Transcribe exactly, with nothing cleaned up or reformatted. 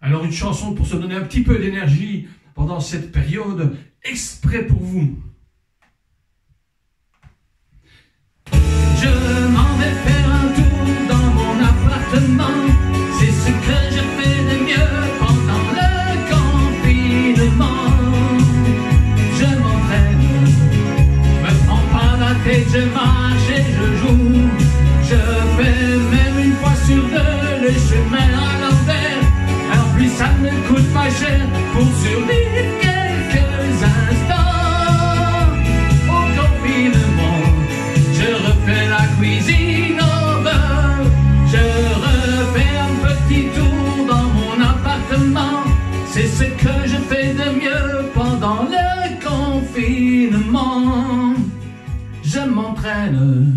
Alors une chanson pour se donner un petit peu d'énergie pendant cette période, exprès pour vous. Je m'en vais faire un tour dans mon appartement. C'est ce que je fais de mieux pendant le confinement. Je m'entraîne, me prends pas la tête, je marche et je joue. Je fais même une fois sur deux le chemin à l'envers. En plus ça ne coûte pas cher pour survivre quelques instants au confinement. Je refais la cuisine au beurre. Je refais un petit tour dans mon appartement. C'est ce que je fais de mieux pendant le confinement. Je m'entraîne,